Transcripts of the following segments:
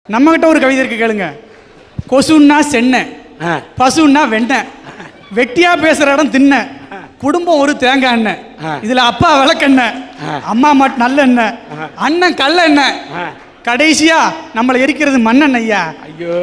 நம்மகிட்ட ஒரு கவிதை இருக்கு கேளுங்க. கொசுன்னா சென்னை, பசுன்னா வெண்ணெய், வெட்டியா பேசுற இடம் தின்ன, குடும்பம் ஒரு தேங்காய் எண்ணெய், இதுல அப்பா விளக்கெண்ணெய், அம்மா மட்டும் நல்ல எண்ணெய், அண்ணன் கல்ல எண்ணெய், கடைசியா நம்மளை எரிக்கிறது மண்ணெண்ணெய்யா. ஐயோ,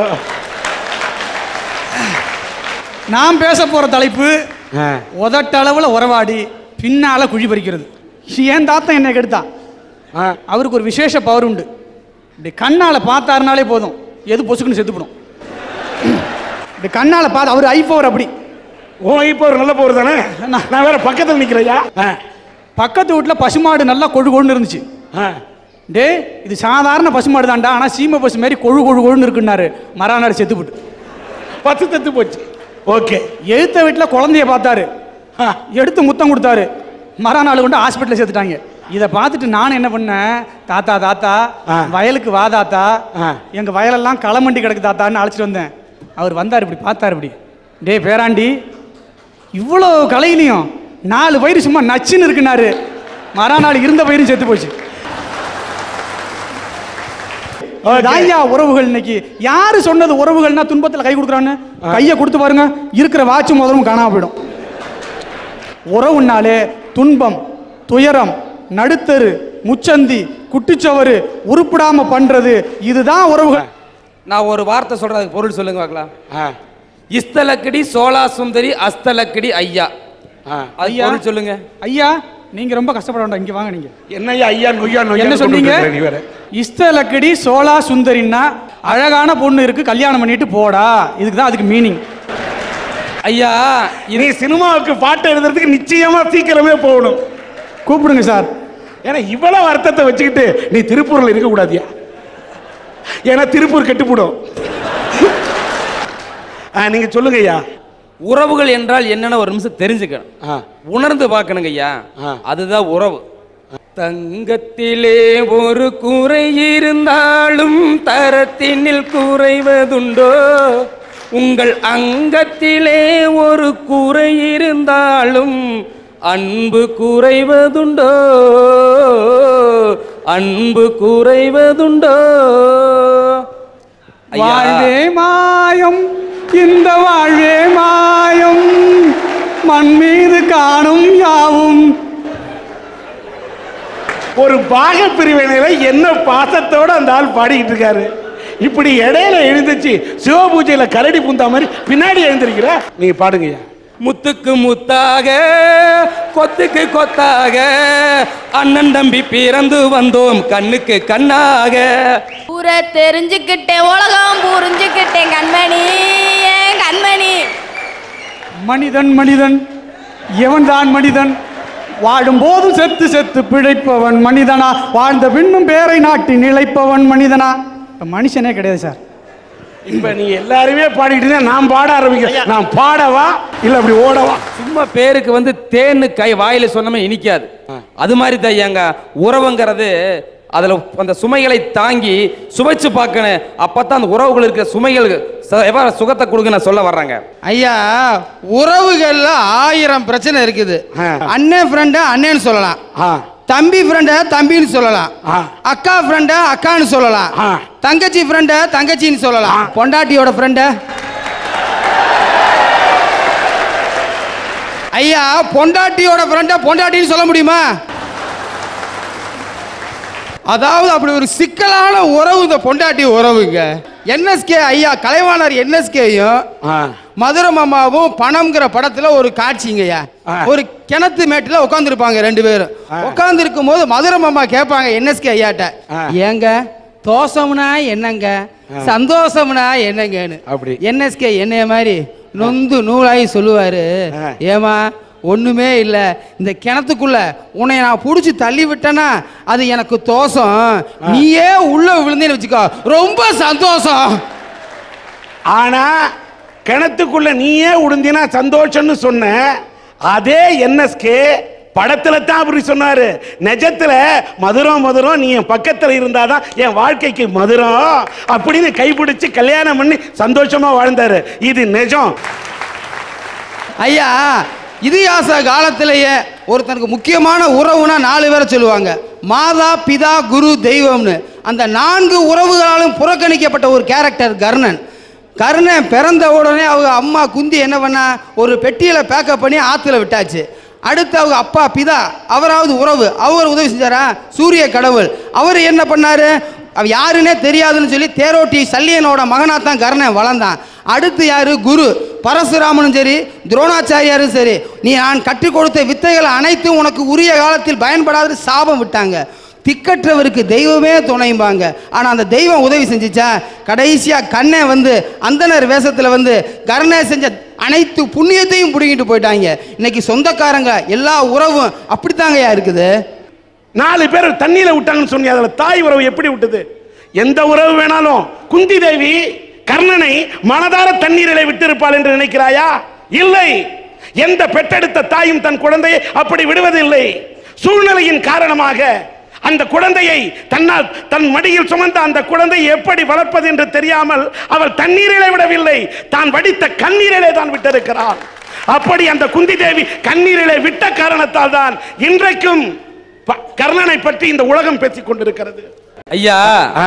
நான் பேச போற தலைப்பு உதட்டளவுல உறவாடி பின்னால குழி பறிக்கிறது. ஏன் தாத்தா என்னை கெடுத்தான். அவருக்கு ஒரு விசேஷ பவர் உண்டு. இப்படி கண்ணால பார்த்தாருனாலே போதும், எது பொசுக்குன்னு செத்துப்படும். இப்படி கண்ணால பார்த்து அவர் ஐப்பவர். அப்படி உன் ஐப்பவர் நல்ல பவர் தானே. நான் வேற பக்கத்தில் நிற்கிறையா. பக்கத்து வீட்டில் பசுமாடு நல்லா கொழு கொழுன்னு இருந்துச்சு. டே இது சாதாரண பசுமாடு தான்டா, ஆனால் சீமை பசு மாதிரி கொழு கொழு கொழுன்னு இருக்குன்னாரு. மறாநாடு செத்துப்பட்டு பத்து செத்து போச்சு. ஓகே. எழுத்த வீட்டில் குழந்தைய பார்த்தாரு, எடுத்து முத்தம் கொடுத்தாரு. மறாநாள் கொண்டு ஹாஸ்பிட்டலில் சேர்த்துட்டாங்க. இதை பார்த்துட்டு நான் என்ன பண்ணேன், தாத்தா தாத்தா வயலுக்கு வா தாத்தா, எங்கள் வயலெல்லாம் களமண்டி கிடக்கு தாத்தான்னு அழைச்சிட்டு வந்தேன். அவர் வந்தார், இப்படி பார்த்தார். இப்படி டே பேராண்டி, இவ்வளோ கலையிலையும் 4 பயிர் சும்மா நச்சுன்னு இருக்குனாரு. மறாநாள் இருந்த பயிரும் செத்து போச்சு. தாயா உறவுகள். இன்னைக்கு யாரு சொன்னது உறவுகள்னா துன்பத்தில் கை கொடுக்குறான்னு? கையை கொடுத்து பாருங்க, இருக்கிற வாட்சி முதலும் காணாம போயிடும். உறவுனாலே துன்பம், துயரம், நடுத்தரு, முச்சந்தி, குட்டிச்சவரு, உருப்பிடாம பண்றது, இதுதான் உறவுகள். நான் ஒரு வார்த்தை சொல்றதுக்கு பொருள் சொல்லுங்க பார்க்கலாம். இஸ்தலக்கடி சோழா சுந்தரி அஸ்தலக்கடி ஐயா. ஐயா சொல்லுங்க. ஐயா நீங்க ரொம்ப கஷ்டப்பட வேண்டாம், இங்க வாங்க. நீங்க என்னையா ஐயா நொய்யா நொய்யா என்ன சொன்னீங்க? இஸ்தலக்கடி சோழா சுந்தரின்னா அழகான பொண்ணு இருக்கு, கல்யாணம் பண்ணிட்டு போடா. இதுக்கு தான் அதுக்கு மீனிங். ஐயா நீ சினிமாவுக்கு பாட்டு எழுதுறதுக்கு நிச்சயமா சீக்கிரமே போகணும். கூப்பிடுங்க சார். ஏன்னா இவ்வளவு அர்த்தத்தை வச்சுக்கிட்டு நீ திருப்பூர்ல இருக்க கூடாதியா. ஏன்னா திருப்பூர் கெட்டுப்படும். நீங்க சொல்லுங்க ஐயா. உறவுகள் என்றால் என்னன்னு ஒரு நிமிஷம் தெரிஞ்சுக்கணும், உணர்ந்து பார்க்கணுங்க ஐயா. அதுதான் உறவு. தங்கத்திலே ஒரு குறை இருந்தாலும் தரத்தினில் குறைவதுண்டோ, உங்கள் அங்கத்திலே ஒரு குறை இருந்தாலும் அன்பு குறைவதுண்டோ, அன்பு குறைவதுண்டோ. வாழ்வே மாயம், இந்த வாழ்வே மாயம், மண் மீது காணும் யாவும். ஒரு பாக பிரிவினையில என்ன பாசத்தோட அந்த ஆள் பாடிக்கிட்டு இருக்காரு. இப்படி இடையில எழுந்துச்சு சிவபூஜையில கரடி பூந்தா மாதிரி பின்னாடி எழுந்திருக்கிற. நீங்க பாடுங்க. முத்துக்கு முத்தாக கொத்துக்கு கொத்தாக அண்ணன் தம்பி பிறந்து வந்தோம் கண்ணுக்கு கண்ணாக. ஊர தெரிஞ்சுக்கிட்டேன், உலகம் புரிஞ்சுக்கிட்டேன் கண்மணி, கண்மணி. மனிதன் மனிதன், எவன் தான் மனிதன்? வாடும் போதும் செத்து செத்து பிழைப்பவன் மனிதனா, வாழ்ந்த பின்னும் பேரை நாட்டி நிலைப்பவன் மனிதனா? மனுஷனே கிடையாது சார். இப்ப நீ எல்லாருமே பாடிக்கிட்டு நான் பாட ஆரம்பிக்கிறேன். நான் பாடவா இல்ல அப்படி ஓடவா? சும்மா பேருக்கு வந்து தேன்னு கை வாயில சொன்னமே இனிக்காது. அது மாதிரி தையாங்க உறவுங்கிறது. அதுல அந்த சுமைகளை தாங்கி சுவைச்சு பார்க்கணும். அப்பதான் அந்த உறவுகள் இருக்கிற சுமைகள் எவ்வளவு சுகத்தை கொடுக்க நான் சொல்ல வர்றாங்க. ஐயா, உறவுகள்ல 1000 பிரச்சனை இருக்குது. அண்ணன் ஃப்ரெண்ட அண்ணன்னு சொல்லலாம், தம்பி ஃப்ரெண்ட தம்பின்னு சொல்லலாம், அக்கா ஃப்ரெண்ட அக்கான்னு சொல்லலாம், தங்கச்சி ஃப்ரெண்ட தங்கச்சின்னு சொல்லலாம், பொண்டாட்டியோட ஃப்ரெண்ட. ஐயா, பொண்டாட்டியோட ஃப்ரெண்ட பொண்டாட்டின்னு சொல்ல முடியுமா? அதாவது அப்படி ஒரு சிக்கலான உறவு இந்த பொண்டாட்டி உறவுங்க. என்எஸ்கே ஐயா, கலைவாணர் என்எஸ்கேயும் மதுரை மாமாவும் பணம்ங்கிற படத்துல ஒரு காட்சிங்கய்யா. ஒரு கிணத்து மேட்டுல உட்காந்துருப்பாங்க 2 பேரும். உட்கார்ந்து இருக்கும் போது மதுரை மாமா கேட்பாங்க என்எஸ்கே ஐயாட்ட, ஏங்க தோசம்னா என்னங்க, சந்தோஷம்னா என்னங்கன்னு. என்எஸ்கே என்னைய மாதிரி நொந்து நூலாகி சொல்லுவாரு, ஏமா ஒண்ணுமே இல்லை, இந்த கிணத்துக்குள்ள உன்னை நான் பிடிச்சி தள்ளி விட்டேன்னா அது எனக்கு தோசம், நீயே உள்ள விழுந்தேன்னு வச்சுக்கோ ரொம்ப சந்தோஷம். ஆனா கிணத்துக்குள்ள நீயே உடுந்தினா சந்தோஷம்னு சொன்ன அதே என்எஸ்கே படத்துல தான் அப்படி சொன்னாரு. நிஜத்துல மதுரம் மதுரம், நீ என் பக்கத்துல இருந்தாதான் என் வாழ்க்கைக்கு மதுரம் அப்படின்னு கைப்பிடிச்சு கல்யாணம் பண்ணி சந்தோஷமா வாழ்ந்தாரு. இது நிஜம் ஐயா. இதிகாச காலத்திலேயே ஒருத்தனுக்கு முக்கியமான உறவுனா 4 பேரை சொல்லுவாங்க, மாதா பிதா குரு தெய்வம்னு. அந்த 4 உறவுகளாலும் புறக்கணிக்கப்பட்ட ஒரு கேரக்டர் கர்ணன். கர்ணன் பிறந்த உடனே அவங்க அம்மா குந்தி என்ன பண்ணா, ஒரு பெட்டியில் பேக்கப் பண்ணி ஆற்றுல விட்டாச்சு. அடுத்து அவங்க அப்பா பிதா, அவராவது உறவு, அவர் உதவி செஞ்சாரா? சூரிய கடவுள் அவர் என்ன பண்ணாரு? அவ யாருன்னே தெரியாதுன்னு சொல்லி தேரோட்டி சல்லியனோட மகனாக தான் கர்ணன் வளர்ந்தான். அடுத்து யாரு? குரு பரசுராமனும் சரி துரோணாச்சாரியாரும் சரி, நீ நான் கற்றுக் கொடுத்த வித்தைகள் அனைத்தும் உனக்கு உரிய காலத்தில் பயன்படாத சாபம் விட்டாங்க. திக்கற்றவருக்கு தெய்வமே துணையும்பாங்க. ஆனால் அந்த தெய்வம் உதவி செஞ்சிச்சா? கடைசியாக கண்ணன் வந்து அந்தனர் வேஷத்தில் வந்து கர்ணன் செஞ்ச அனைத்து புண்ணியத்தையும் பிடிங்கிட்டு போயிட்டாங்க. இன்னைக்கு சொந்தக்காரங்க எல்லா உறவும் அப்படித்தாங்கயா இருக்குது. 4 பேர் தண்ணீரை விட்டாங்கன்னு சொன்னீங்க, அதில் தாய் உறவு எப்படி விட்டது? எந்த உறவு வேணாலும் குந்தி தேவி கர்ணனை மனதார தண்ணீரிலே விட்டிருப்பாள் என்று நினைக்கிறாயா? இல்லை. எந்த பெற்றெடுத்த தாயும் தன் குழந்தையை அப்படி விடுவதில்லை. சூழ்நிலையின் காரணமாக அந்த குழந்தையை தன் மடியில் சுமந்த அந்த குழந்தையை எப்படி வளர்ப்பது என்று தெரியாமல் அவள் தண்ணீரிலே விடவில்லை, தான் வடித்த கண்ணீரிலே தான் விட்டிருக்கிறாள். அப்படி அந்த குந்தி தேவி கண்ணீரிலே விட்ட காரணத்தால் தான் இன்றைக்கும் கர்ணனை பற்றி இந்த உலகம் பேசிக் கொண்டிருக்கிறது. ஐயா,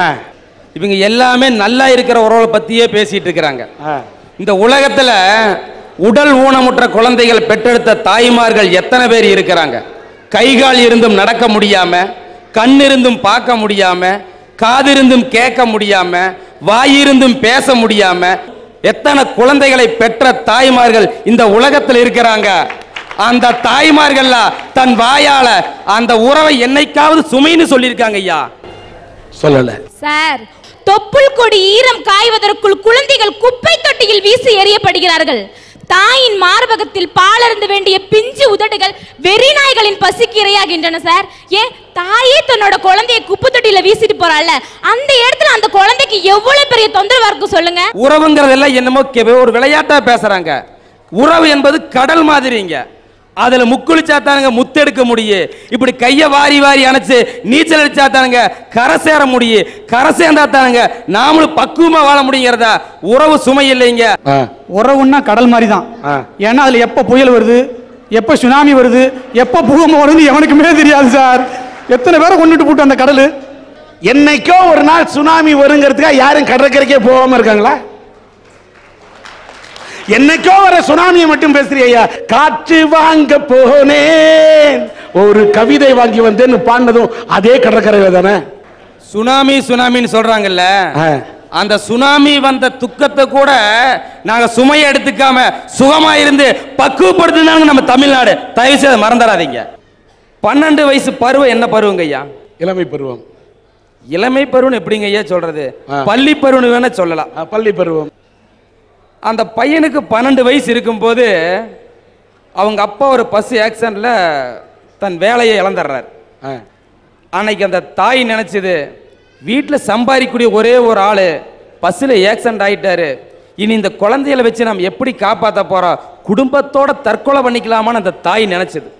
இவங்க எல்லாமே நல்லா இருக்கிற உறவை பத்தியே பேசிட்டு இருக்கிறாங்க. இந்த உலகத்துல உடல் ஊனமுற்ற குழந்தைகள் பெற்றெடுத்த தாய்மார்கள் எத்தனை பேர் இருக்கிறாங்க? கைகால் இருந்தும் நடக்க முடியாம, கண் இருந்தும் பார்க்க முடியாம, காதிருந்தும் கேட்க முடியாம, வாயிருந்தும் பேச முடியாம எத்தனை குழந்தைகளை பெற்ற தாய்மார்கள் இந்த உலகத்தில் இருக்கிறாங்க. அந்த தாய்மார்கள் தன் வாயால அந்த உறவை என்னைக்காவது சுமைன்னு சொல்லியிருக்காங்க ஐயா? சொல்லல சார். தொப்புள் கொடி ஈரம் காய்வதற்குள் குழந்தைகள் குப்பை தொட்டியில் வீசி எறியப்படுகிறார்கள். தாயின் மார்பகத்தில் பாலருந்து வேண்டிய பிஞ்சு உதடுகள் வெறி நாய்களின் பசிக்கு இரையாகின்றன சார். ஏன் தாயே தன்னோட குழந்தையை குப்பை தொட்டியில வீசிட்டு போறாள்ல, அந்த இடத்துல அந்த குழந்தைக்கு எவ்வளவு பெரிய தொந்தரவா இருக்கும் சொல்லுங்க. உறவுங்கிறதெல்லாம் என்னமோ ஒரு விளையாட்டா பேசுறாங்க. உறவு என்பது கடல் மாதிரிங்க. அதுல முக்குளிச்சா தானுங்க முத்தெடுக்க முடியும். இப்படி கைய வாரி வாரி அணைச்சு நீச்சல் அடிச்சா தானுங்க கரை சேர முடியும். கரை சேர்ந்தா தானுங்க நாமளும் பக்குவமா வாழ முடியுங்கிறதா. உறவு சுமை இல்லைங்க. உறவுன்னா கடல் மாதிரி தான். ஏன்னா அதுல எப்ப புயல் வருது, எப்ப சுனாமி வருது, எப்ப பூகம்பம் வருது எவனுக்குமே தெரியாது சார். எத்தனை பேரை கொண்டுட்டு போட்டு அந்த கடல். என்னைக்கோ ஒரு நாள் சுனாமி வருங்கிறதுக்காக யாரும் கடற்கரைக்கே போகாம இருக்காங்களா? என்னைக்கோ வர சுனாமியை மட்டும் பேசுறியா? காற்று வாங்க போனேன் ஒரு கவிதை வாங்கி வந்தேன்னு பாடினதும் அதே கடற்கரையில தானே. சுனாமி சுனாமின்னு சொல்றாங்கல்ல, அந்த சுனாமி வந்த துக்கத்தை கூட நாங்க சுமையை எடுத்துக்காம சுகமா இருந்து பக்குவப்படுத்தினாங்க நம்ம தமிழ்நாடு. தயவு செய்து மறந்துடாதீங்க. 12 வயசு பருவம் என்ன பருவங்க ஐயா? இளமை பருவம். இளமை பருவம் எப்படிங்க ஐயா சொல்றது? பள்ளி பருவம் வேணா சொல்லலாம். பள்ளி பருவம். அந்த பையனுக்கு 12 வயசு இருக்கும்போது அவங்க அப்பா ஒரு பஸ் ஆக்சிடென்ட்ல தன் வேலையை இழந்துடுறார். அன்னைக்கு அந்த தாய் நினைச்சது, வீட்டில் சம்பாதிக்கக்கூடிய ஒரே ஒரு ஆள் பஸ்ஸில் ஆக்சிடென்ட் ஆகிட்டாரு, இனி இந்த குழந்தைகளை வச்சு நம்ம எப்படி காப்பாற்ற போகிறோம், குடும்பத்தோட தற்கொலை பண்ணிக்கலாமான்னு அந்த தாய் நினச்சது.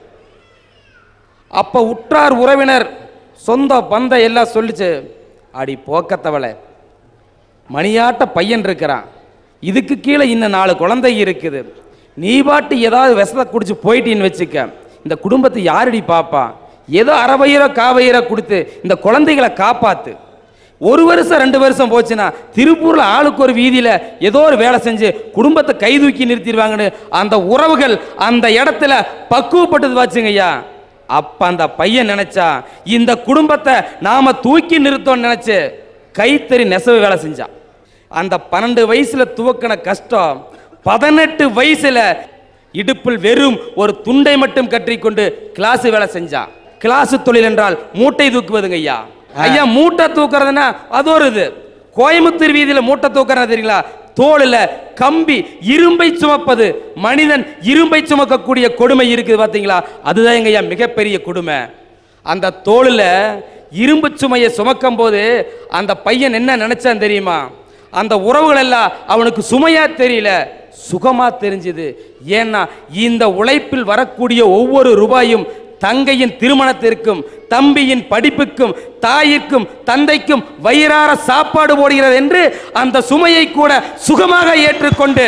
அப்போ உற்றார் உறவினர் சொந்த பந்த எல்லாம் சொல்லிச்சு, அடி போக்கத்தவளை, மணியாட்ட பையன் இருக்கிறான், இதுக்கு கீழே இன்னும் 4 குழந்தை இருக்குது, நீ பாட்டு ஏதாவது விஷத்தை குடிச்சு போயிட்டின்னு வச்சுக்க, இந்த குடும்பத்தை யாரடி பாப்பா, ஏதோ அரைவயிரோ காவயிரோ கொடுத்து இந்த குழந்தைகளை காப்பாத்து. 1 வருஷம் 2 வருஷம் போச்சுன்னா திருப்பூர்ல ஆளுக்கு ஒரு வீதியில ஏதோ ஒரு வேலை செஞ்சு குடும்பத்தை கை தூக்கி நிறுத்திடுவாங்கன்னு அந்த உறவுகள் அந்த இடத்துல பக்குவப்பட்டது வாச்சுங்க ஐயா. அப்ப அந்த பையன் நினைச்சா இந்த குடும்பத்தை நாம தூக்கி நிறுத்தோம்னு நினைச்சு கைத்தறி நெசவு வேலை செஞ்சான். அந்த 12 வயசுல துவக்கின கஷ்டம் 18 வயசுல இடுப்பில் வெறும் ஒரு துண்டை மட்டும் கற்றிக்கொண்டு கிளாஸ் வேலை செஞ்சான். கிளாஸ் தொழில் என்றால் மூட்டை தூக்குவதுங்க ஐயா. ஐயா மூட்டை தூக்குறதுன்னா அது ஒரு இது. கோயம்புத்தூர் வீதியில மூட்டை தூக்குறது தெரியுங்களா? தோளில் கம்பி இரும்பை சுமப்பது. மனிதன் இரும்பை சுமக்கக்கூடிய கொடுமை இருக்குது பார்த்தீங்களா? அதுதான் எங்க ஐயா மிகப்பெரிய கொடுமை. அந்த தோளில் இரும்பு சுமையை சுமக்கும் போது அந்த பையன் என்ன நினைச்சான் தெரியுமா? அந்த உறவுகள் எல்லாம் அவனுக்கு சுமையா தெரியல, சுகமா தெரிஞ்சது. ஏன்னா இந்த உழைப்பில் வரக்கூடிய ஒவ்வொரு ரூபாயும் தங்கையின் திருமணத்திற்கும் தம்பியின் படிப்புக்கும் தாயிற்கும் தந்தைக்கும் வயிறார சாப்பாடு போடுகிறது என்று அந்த சுமையை கூட சுகமாக ஏற்றுக்கொண்டு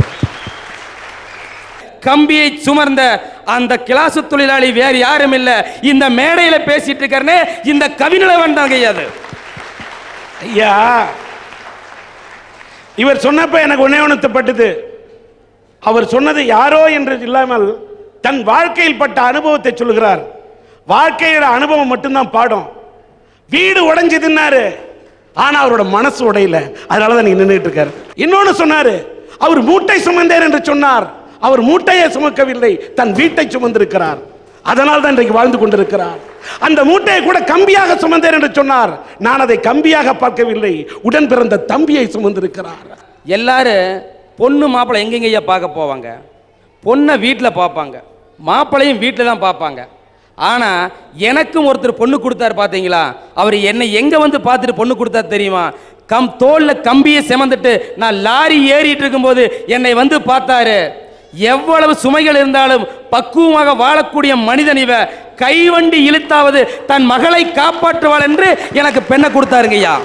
கம்பியை சுமர்ந்த அந்த கிளாசு தொழிலாளி வேறு யாரும் இல்ல, இந்த மேடையில பேசிட்டு இருக்கிறனே இந்த கவிநிலவன் தான். ஐயா, இவர் சொன்னப்ப எனக்கு ஒன்னே ஒண்ணு அவர் சொன்னது யாரோ என்று இல்லாமல் தன் வாழ்க்கையில் பட்ட அனுபவத்தை சொல்லுகிறார். வாழ்க்கையோட அனுபவம் மட்டும்தான் பாடம். வீடு உடைஞ்சதுன்னாரு, ஆனா அவரோட மனசு உடையல, அதனாலதான் நீங்க நின்றுட்டு இருக்காரு. இன்னொன்னு சொன்னாரு, அவர் மூட்டை சுமந்தேர் என்று சொன்னார். அவர் மூட்டையை சுமக்கவில்லை, தன் வீட்டை சுமந்திருக்கிறார். அதனால் தான் இன்றைக்கு வாழ்ந்து கொண்டிருக்கிறார். அந்த மூட்டையை கூட கம்பியாக சுமந்தேர் என்று சொன்னார். நான் அதை கம்பியாக பார்க்கவில்லை, உடன் பிறந்த தம்பியை சுமந்திருக்கிறார். எல்லாரும் பொண்ணு மாப்பிள்ளை எங்கெங்கய்யா பார்க்க போவாங்க? பொண்ணை வீட்டில் பார்ப்பாங்க, மாப்பிள்ளையும் வீட்டில் தான் பார்ப்பாங்க. ஆனால் எனக்கும் ஒருத்தர் பொண்ணு கொடுத்தாரு பார்த்தீங்களா? அவர் என்னை எங்கே வந்து பார்த்துட்டு பொண்ணு கொடுத்தாரு தெரியுமா? தோளில் கம்பியை செமந்துட்டு நான் லாரி ஏறிட்டு இருக்கும்போது என்னை வந்து பார்த்தாரு. எவ்வளவு சுமைகள் இருந்தாலும் பக்குவமாக வாழக்கூடிய மனிதன் இவ, கைவண்டி இழுத்தாவது தன் மகளை காப்பாற்றுவாள் என்று எனக்கு பெண்ணை கொடுத்தாருங்கய்யா.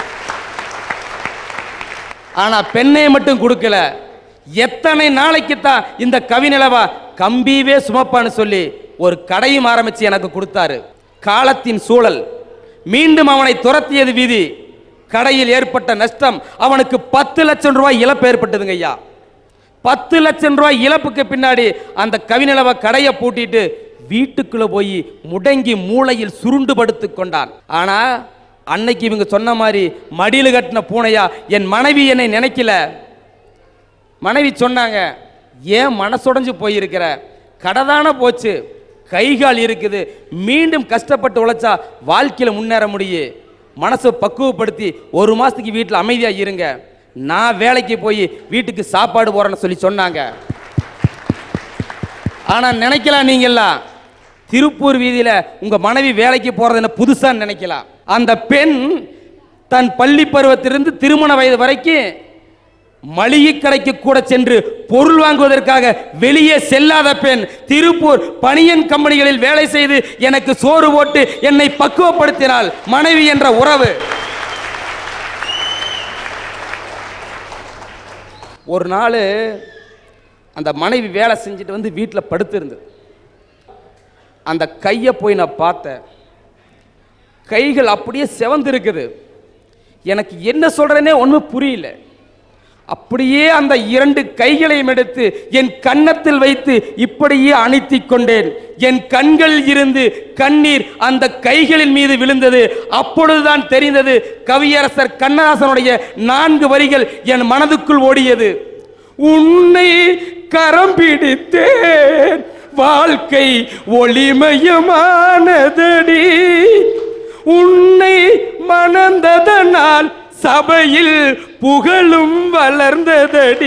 ஆனா பெண்ணை மட்டும் கொடுக்கல, எத்தனை நாளைக்கு தான் இந்த கவிநிலவா கம்பியவே சுமப்பான்னு சொல்லி ஒரு கடையும் ஆரம்பிச்சு எனக்கு கொடுத்தாரு. காலத்தின் சூழல், மீண்டும் அவனை துரத்தியது விதி. கடையில் ஏற்பட்ட நஷ்டம், அவனுக்கு 10 லட்சம் ரூபாய் இழப்பு ஏற்பட்டதுங்க ஐயா. 10 லட்சம் ரூபாய் இழப்புக்கு பின்னாடி அந்த கவிநிலவ கடையை பூட்டிட்டு வீட்டுக்குள்ள போய் முடங்கி மூளையில் சுருண்டு படுத்து கொண்டான். ஆனா அன்னைக்கு இவங்க சொன்ன மாதிரி மடியில கட்டின பூனையா என் மனைவி என்னை நினைக்கல. மனைவி சொன்னாங்க, ஏன் மனசுடைஞ்சு போயிருக்கிற? கடைதான போச்சு, கைகால் இருக்குது, மீண்டும் கஷ்டப்பட்டு உழைச்சா வாழ்க்கையில முன்னேற முடியும். மனசை பக்குவப்படுத்தி 1 மாசத்துக்கு வீட்டில் அமைதியா இருங்க, நான் வேலைக்கு போய் வீட்டுக்கு சாப்பாடு போறேன்னு சொல்லி சொன்னாங்க. ஆனா நினைக்கலாம் நீங்கெல்லாம், திருப்பூர் வீதியில உங்க மனைவி வேலைக்கு போறதுன்னு புதுசா நினைக்கலாம். அந்த பெண் தன் பள்ளி பருவத்திலிருந்து திருமண வயது வரைக்கும் மளிகை கடைக்கு கூட சென்று பொருள் வாங்குவதற்காக வெளியே செல்லாத பெண். திருப்பூர் பனியன் கம்பெனிகளில் வேலை செய்து எனக்கு சோறு போட்டு என்னை பக்குவப்படுத்தினாள் மனைவி என்ற உறவு. ஒரு நாள் அந்த மனைவி வேலை செஞ்சுட்டு வந்து வீட்டில் படுத்திருந்தது. அந்த கையை போய் நான் பார்த்தேன், கைகள் அப்படியே செவந்து இருக்குது. எனக்கு என்ன சொல்றேனே ஒன்றும் புரியல. அப்படியே அந்த 2 கைகளையும் எடுத்து என் கன்னத்தில் வைத்து இப்படியே அணைத்திக் கொண்டேன். என் கண்கள் இருந்து கண்ணீர் அந்த கைகளின் மீது விழுந்தது. அப்பொழுதுதான் தெரிந்தது, கவியரசர் கண்ணதாசனுடைய 4 வரிகள் என் மனதுக்குள் ஓடியது. உன்னை கரம் பிடித்தேன், வாழ்க்கை ஒளிமயமானதடி, உன்னை மணந்ததனால் சபையில் புகழும் வளர்ந்ததடி.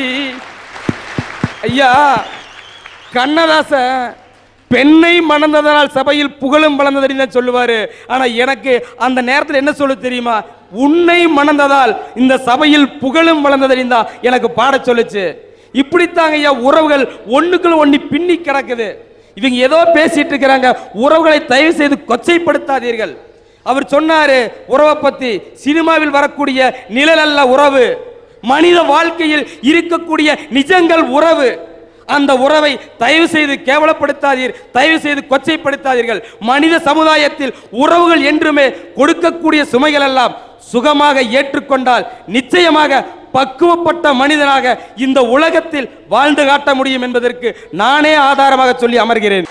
ஐயா, கண்ணதாசன் பெண்ணை மணந்ததனால் சபையில் புகழும் வளர்ந்ததடி சொல்லுவாரு. ஆனா எனக்கு அந்த நேரத்தில் என்ன சொல்ல தெரியுமா? உன்னை மணந்ததால் இந்த சபையில் புகழும் வளர்ந்ததடி தான் எனக்கு பாட சொல்லுச்சு. இப்படித்தாங்க ஐயா உறவுகள் ஒண்ணுக்குள்ள ஒண்ணு பின்னி கிடக்குது. இவங்க ஏதோ பேசிட்டு இருக்கிறாங்க. உறவுகளை தயவு செய்து கொச்சைப்படுத்தாதீர்கள். அவர் சொன்னாரு உறவை பத்தி, சினிமாவில் வரக்கூடிய நிழல் அல்ல உறவு, மனித வாழ்க்கையில் இருக்கக்கூடிய நிஜங்கள் உறவு. அந்த உறவை தயவு செய்து கேவலப்படுத்தாதீர், தயவு செய்து கொச்சைப்படுத்தாதீர்கள். மனித சமுதாயத்தில் உறவுகள் என்றுமே கொடுக்கக்கூடிய சுமைகள் எல்லாம் சுகமாக ஏற்றுக்கொண்டால் நிச்சயமாக பக்குவப்பட்ட மனிதனாக இந்த உலகத்தில் வாழ்ந்து காட்ட முடியும் என்பதற்கு நானே ஆதாரமாக சொல்லி அமர்கிறேன்.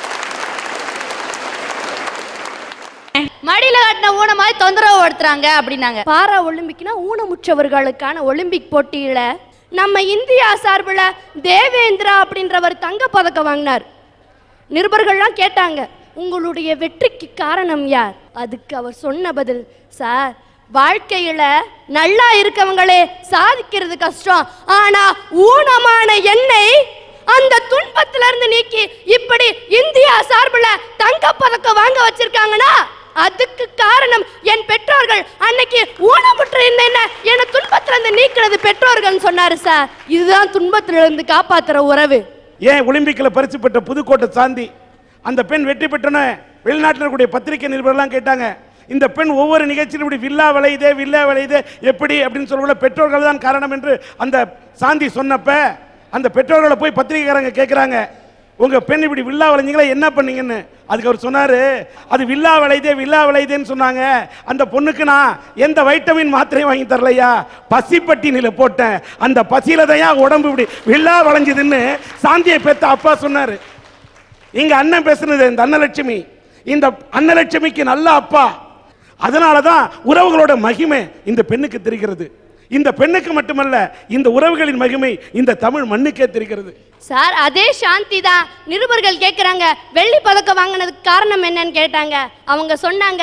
மடியில கட்டின ஊனமாய் தொந்தரவு படுத்துறாங்க அப்படின்னாங்க. பாரா ஒலிம்பிக்னா ஊனமுற்றவர்களுக்கான ஒலிம்பிக் போட்டியில நம்ம இந்தியா சார்பில் தேவேந்திரா அப்படின்றவர் தங்க பதக்கம் வாங்கினார். நிருபர்கள்லாம் கேட்டாங்க, உங்களுடைய வெற்றிக்கு காரணம் யார்? அதுக்கு அவர் சொன்ன பதில், சார், வாழ்க்கையில நல்லா இருக்கவங்களே சாதிக்கிறது கஷ்டம், ஆனா ஊனமான என்னை அந்த துன்பத்திலிருந்து நீக்கி இப்படி இந்தியா சார்பில் தங்க பதக்கம் வாங்க வச்சிருக்காங்கன்னா அதுக்கு காரணம் என் பெற்றோர்கள். அன்னைக்கு ஊனமுற்ற என்ன துன்பத்திலிருந்து நீக்கிறது பெற்றோர்கள் சொன்னாரு சார். இதுதான் துன்பத்திலிருந்து காப்பாத்துற உறவு. ஏன் ஒலிம்பிக்ல பரிசு பெற்ற புதுக்கோட்டை சாந்தி அந்த பெண் வெற்றி பெற்றன வெளிநாட்டில் இருக்கக்கூடிய பத்திரிகை நிருபர்லாம் கேட்டாங்க, இந்த பெண் ஒவ்வொரு நிகழ்ச்சியிலும் இப்படி வில்லா விளையுதே எப்படி அப்படின்னு சொல்ல பெற்றோர்கள் தான் காரணம் என்று அந்த சாந்தி சொன்னப்ப அந்த பெற்றோர்களை போய் பத்திரிகைக்காரங்க கேட்குறாங்க, உங்க பெண் இப்படி வில்லா வளைஞ்சீங்களா, என்ன பண்ணீங்கன்னு. அதுக்கு அவர் சொன்னாரு, அது வில்லா விளையுதேன்னு சொன்னாங்க. அந்த பொண்ணுக்கு நான் எந்த வைட்டமின் மாத்திரையும் வாங்கி தரலையா, பசிப்பட்டினில போட்டேன், அந்த பசியில தான் உடம்பு இப்படி வில்லா வளைஞ்சதுன்னு சாந்தியை பெத்த அப்பா சொன்னாரு. இங்க அண்ணன் பேசுனது இந்த அன்னலட்சுமி, இந்த அன்னலட்சுமிக்கு நல்ல அப்பா. அதனாலதான் உறவுகளோட மகிமை இந்த பெண்ணுக்கு தெரிகிறது. இந்த பெண்ணுக்கு மட்டுமல்ல, இந்த உறவுகளின் மகிமை இந்த தமிழ் மண்ணுக்கே தெரிகிறது. சார், அதே சாந்தி தான் நிருபர்கள் கேட்குறாங்க, வெள்ளி பதக்கம் வாங்கினதுக்கு காரணம் என்னன்னு கேட்டாங்க. அவங்க சொன்னாங்க,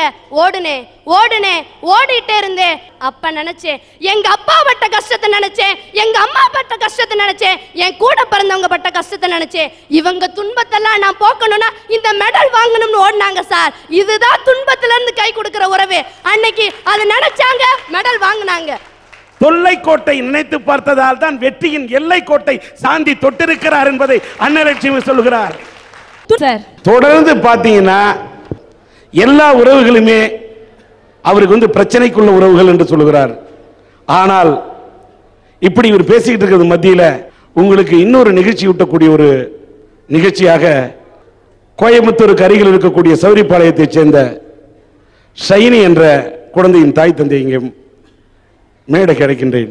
ஓடிட்டே இருந்தேன். அப்ப நினைச்சேன், எங்க அப்பா பட்ட கஷ்டத்தை நினைச்சேன், எங்க அம்மா பட்ட கஷ்டத்தை நினைச்சேன், என் கூட பிறந்தவங்க பட்ட கஷ்டத்தை நினைச்சேன். இவங்க துன்பத்தெல்லாம் நான் போக்கணும்னா இந்த மெடல் வாங்கணும்னு ஓடினாங்க சார். இதுதான் துன்பத்துல இருந்து கை கொடுக்கிற உறவு. அன்னைக்கு அது நினைச்சாங்க, மெடல் வாங்கினாங்க. தொல்லைக்கோட்டை நினைத்து பார்த்ததால் தான் வெற்றியின் எல்லைக்கோட்டை சாந்தி தொட்டிருக்கிறார் என்பதை அன்னலட்சுமி சொல்கிறார். தொடர்ந்து பார்த்தீங்கன்னா எல்லா உறவுகளுமே அவருக்கு பிரச்சனைக்குள்ள உறவுகள் என்று சொல்லுகிறார். ஆனால் இப்படி இவர் பேசிக்கிட்டு இருக்கிறது மத்தியில் உங்களுக்கு இன்னொரு நிகழ்ச்சி ஊட்டக்கூடிய ஒரு நிகழ்ச்சியாக கோயம்புத்தூருக்கு அருகில் இருக்கக்கூடிய சௌரிபாளையத்தைச் சேர்ந்த ஷைனி என்ற குழந்தையின் தாய் தந்தை இங்கே மேடை கிடைக்கின்றேன்.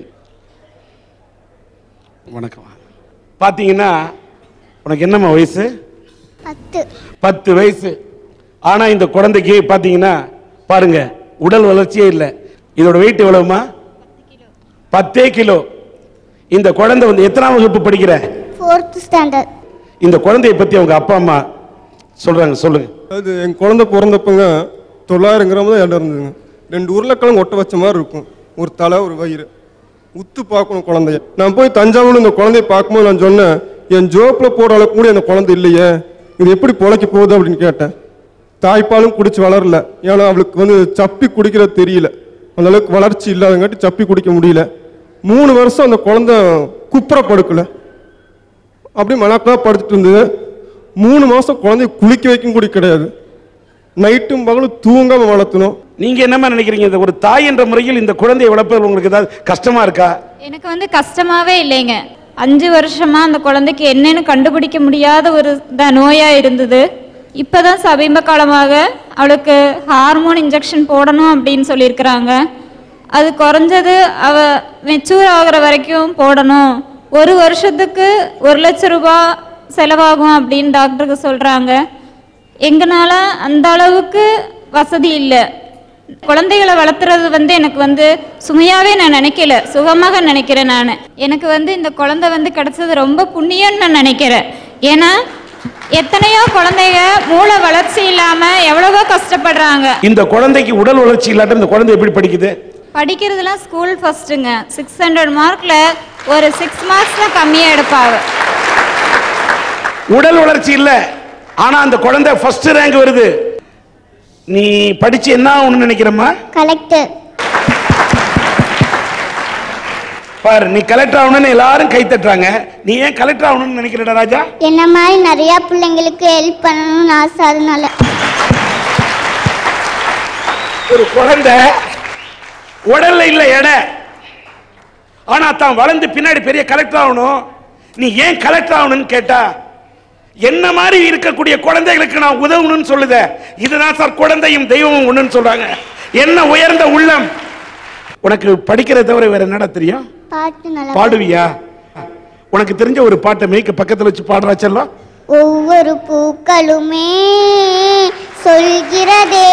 வணக்கம். பார்த்தீங்கன்னா உனக்கு என்னம்மா வயசு? 10 வயசு. ஆனா இந்த குழந்தைக்கு பார்த்தீங்கன்னா பாருங்க, உடல் வளர்ச்சியே இல்லை. இதோட வெயிட் எவ்வளவுமா? 10 கிலோ. இந்த குழந்தை எத்தனாம் வகுப்பு படிக்கிற? 4th standard. இந்த குழந்தையை பத்தி அவங்க அப்பா அம்மா சொல்றாங்க, சொல்லுங்க. அது என் குழந்தை பிறந்தப்பங்க 900 கிராம் தான் இடம் இருந்ததுங்க. 2 உருளைக்கிழங்கு ஒட்ட வச்ச மாதிரி இருக்கும், ஒரு தலை ஒரு வயிறு. உத்து பார்க்கணும் குழந்தைய. நான் போய் தஞ்சாவூர் இந்த குழந்தைய பார்க்கும்போது நான் சொன்னேன், என் ஜோப்பில் போகிற அளவுக்கு கூட அந்த குழந்தை இல்லையே, இது எப்படி பொழைக்க போகுது அப்படின்னு கேட்டேன். தாய்ப்பாலும் குடிச்சு வளரல, ஏன்னா அவளுக்கு சப்பி குடிக்கிறது தெரியல, அந்த அளவுக்கு வளர்ச்சி இல்லாதங்காட்டி சப்பி குடிக்க முடியல. 3 வருஷம் அந்த குழந்தை குப்புற படுக்கல, அப்படி மணக்கா படுத்துட்டு இருந்தது. 3 மாதம் குழந்தைய குளிக்க வைக்கும் கூட கிடையாது, நைட்டும் பகலும் தூங்காம வளர்த்தணும். நீங்க என்னமா நினைக்கிறீங்க? இந்த ஒரு தாய் என்ற முறையில் இந்த குழந்தையை வளர்ப்பது உங்களுக்கு ஏதாவது கஷ்டமா இருக்கா? எனக்கு கஷ்டமாவே இல்லைங்க. 5 வருஷமா அந்த குழந்தைக்கு என்னன்னு கண்டுபிடிக்க முடியாத ஒரு நோயா இருந்தது. இப்பதான் சமீப காலமாக அவளுக்கு ஹார்மோன் இன்ஜெக்ஷன் போடணும் அப்படின்னு சொல்லியிருக்கிறாங்க. அது குறைஞ்சது அவ மெச்சூர் ஆகிற வரைக்கும் போடணும், 1 வருஷத்துக்கு 1 லட்சம் ரூபாய் செலவாகும் அப்படின்னு டாக்டருக்கு சொல்றாங்க. எங்களால அந்த அளவுக்கு வசதி இல்லை. குழந்தைகளை வளர்த்துறது எனக்கு சுமையாவே நான் நினைக்கல, சுகமாக நினைக்கிறேன். நான் எனக்கு இந்த குழந்தை கிடைச்சது ரொம்ப புண்ணியம்னு நான் நினைக்கிறேன். ஏன்னா எத்தனையோ குழந்தைங்க மூளை வளர்ச்சி இல்லாம எவ்வளவோ கஷ்டப்படுறாங்க. இந்த குழந்தைக்கு உடல் வளர்ச்சி இல்லாட்ட இந்த குழந்தை எப்படி படிக்குது? படிக்கிறதுலாம் ஸ்கூல் ஃபர்ஸ்ட்டுங்க. 600 மார்க்ல ஒரு 6 மார்க்ஸ் தான் கம்மியா எடுப்பாங்க. உடல் வளர்ச்சி இல்ல, ஆனா அந்த குழந்தை ஃபர்ஸ்ட் ரேங்க் வருது. நீ படிச்சு என்ன ஆகணும்னு நினைக்கிறமா? கலெக்டர். பாரு, நீ கலெக்டர் ஆகணும்னு எல்லாரும் கை தட்டுறாங்க, நீ ஏன் கலெக்டர் ஆகணும்னு நினைக்கிறடா ராஜா? என்ன மாதிரி நிறைய பிள்ளைங்களுக்கு ஹெல்ப் பண்ணணும்னு ஆசை, அதனால. ஒரு குழந்தை உடல்ல இல்ல எடை, ஆனா தான் வளர்ந்து பின்னாடி பெரிய கலெக்டர் ஆகணும். நீ ஏன் கலெக்டர் ஆகணும்னு கேட்டா, என்ன மாதிரி இருக்கக்கூடிய குழந்தைகளுக்கு நான் உதவணும்னு சொல்லுத. இதுதான் சார் குழந்தையும் தெய்வமும் ஒண்ணுன்னு சொல்றாங்க. என்ன உயர்ந்த உள்ளம். உனக்கு படிக்கிறத தவிர வேற என்னடா தெரியும்? பாட்டு நல்லா பாடுவியா? உனக்கு தெரிஞ்ச ஒரு பாட்டை மேய்க்க பக்கத்துல வச்சு பாடுறா செல்லம். ஒவ்வொரு பூக்களுமே சொல்கிறதே,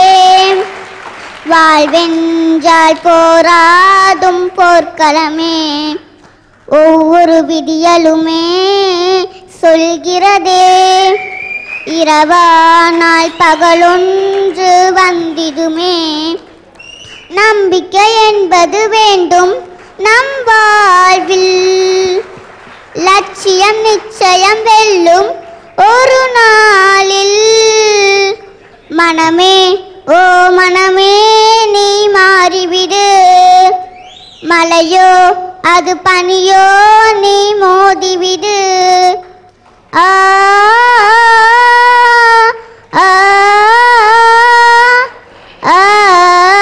வாழ்வென்றால் போராதும் போர்க்களமே, ஒவ்வொரு விடியலுமே சொல்கிறதே, இரவானால் பகலொன்று வந்திடுமே, நம்பிக்கை என்பது வேண்டும் நம் வாழ்வில், லட்சியம் நிச்சயம் வெல்லும் ஒரு நாளில், மனமே ஓ மனமே நீ மாறிவிடு, மலையோ அது பனியோ நீ மோதிவிடு, ஆ ஆ ஆ